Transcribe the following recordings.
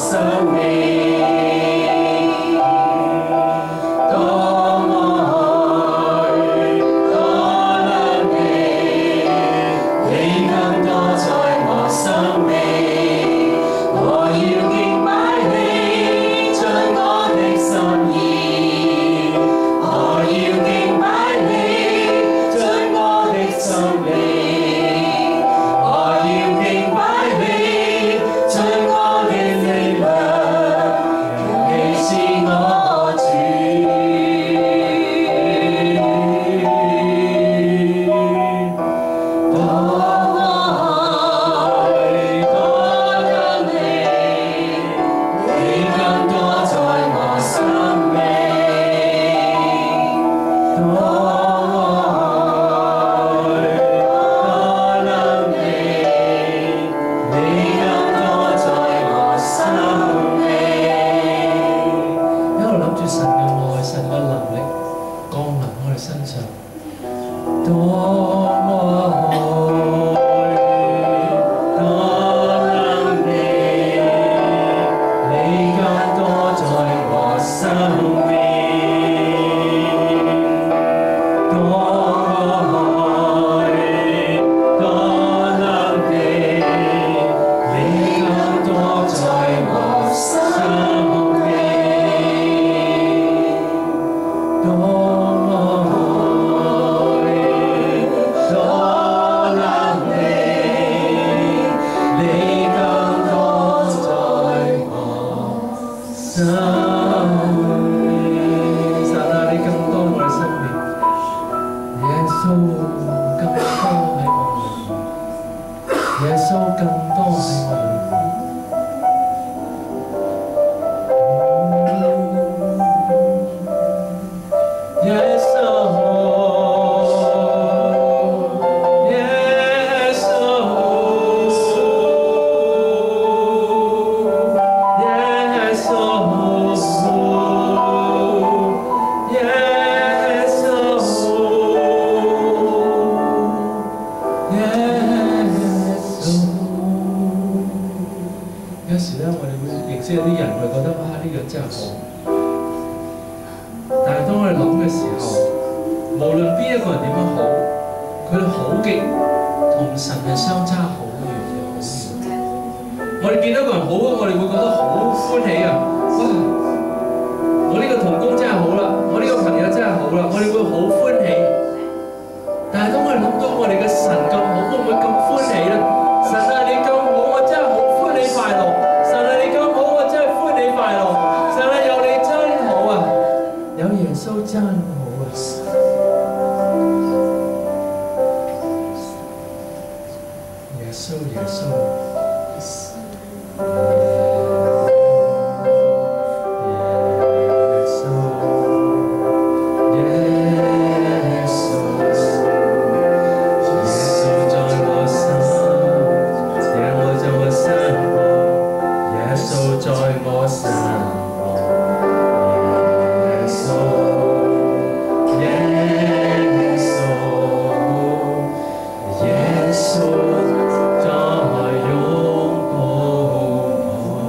耶稣在拥抱我。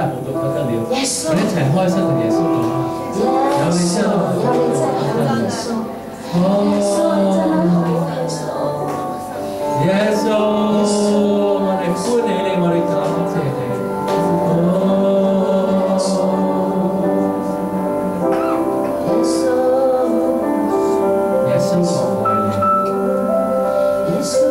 大幅度得到流，我哋一齊開心同耶穌講啊！有你真係好耶穌，我哋歡喜你，我哋感謝你。耶穌，我愛你。耶穌，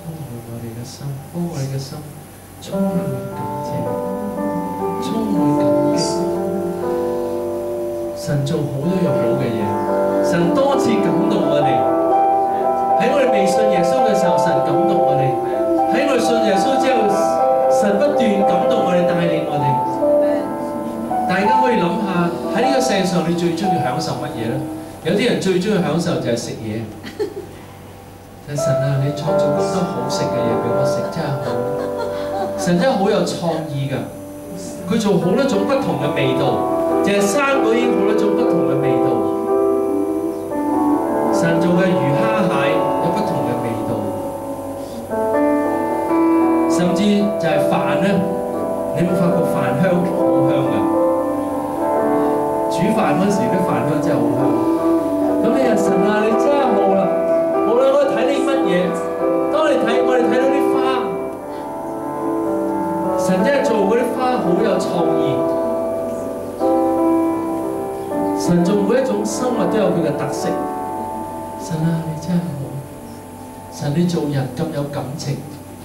充滿我哋嘅心，幫我哋嘅心充滿感謝，充滿感激。神做好多樣好嘅嘢，神多次感動我哋。喺我哋未信耶穌嘅時候，神感動我哋；喺我哋信耶穌之後，神不斷感動我哋，帶領我哋。大家可以諗下，喺呢個世界上，你最中意享受乜嘢咧？有啲人最中意享受就係食嘢。神啊，你創造咁多好食嘅嘢俾我食，真係好。神真係好有創意㗎，佢做好多種不同嘅味道，淨係生果已經好多種不同嘅味道。神做嘅魚蝦蟹有不同嘅味道，甚至就係飯咧，你有冇發覺飯香好香㗎？煮飯嗰時啲飯香真係好香。咁你話神啊，你真係好啦！無論我哋睇啲乜嘢，當我哋睇到啲花，神真係做嗰啲花好有創意。神做每一種生物都有佢嘅特色。神啊，你真係好！神你做人咁有感情，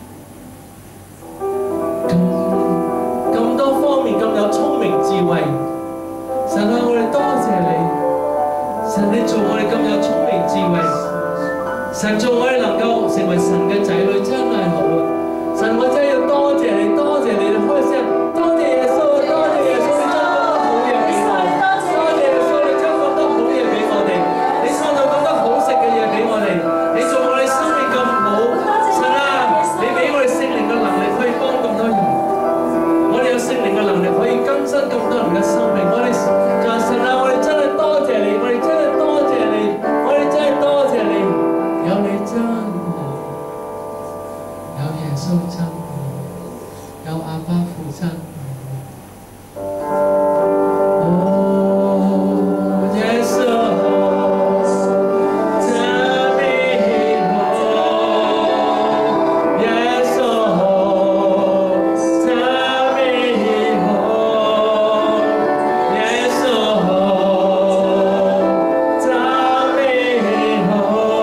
咁多方面咁有聰明智慧。神啊，我哋多謝你。神你做我哋咁有聰明智慧。神做我哋能夠成為神嘅仔女，真係好啊！神，我真係要多謝你，多謝你，開聲，多謝耶穌，多謝耶穌，你將咁多好嘢俾我，多謝耶穌，你將咁多好嘢俾我哋，你創造咁多好食嘅嘢俾我哋，你做我哋生命咁好，神啊，你俾我哋聖靈嘅能力可以幫咁多人，我哋有聖靈嘅能力可以更新咁多人嘅生命，我哋就係神啊，我哋真係多謝你，我哋真係多謝你，我哋真係多謝你。有你真好，有耶穌真好，有阿爸父真好。哦，耶穌真美好，耶穌真美好，耶穌真美好。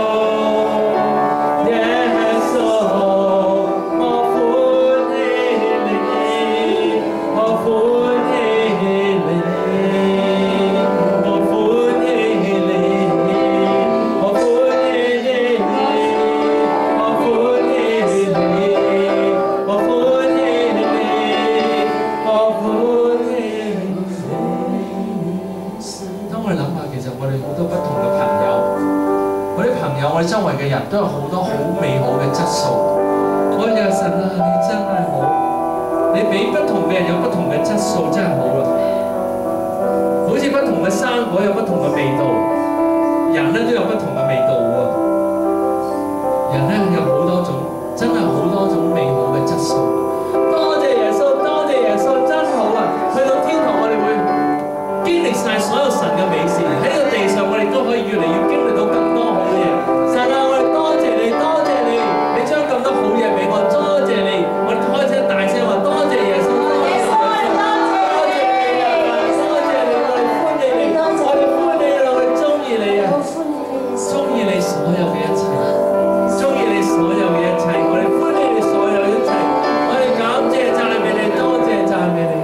我哋周圍嘅人都有好多好美好嘅質素。我哋神啊，你真係好，你俾不同嘅人有不同嘅質素，真係好啦。好似不同嘅生果有不同嘅味道，人咧都有不同嘅味道喎。人咧有好多種，真係好多種美好嘅質素。多謝耶穌，多謝耶穌，真好啊！去到天堂，我哋會經歷晒所有神嘅美善。喺呢個地上，我哋都可以越嚟越經歷到更多好嘅嘢。神啊，我哋多謝你，多謝你，你將咁多好嘢俾我，多謝你，我哋開聲大聲話多謝耶穌，多謝耶穌，多謝你啊，多謝你，我哋歡迎你，我哋歡迎你，我哋中意你啊，中意你所有嘅一切，中意你所有嘅一切，我哋歡迎你所有嘅一切，我哋感謝讚美你，多謝讚美你，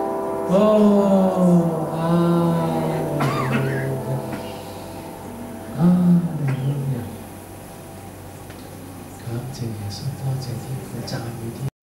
哦。感謝耶穌，多謝天父，讚美天父。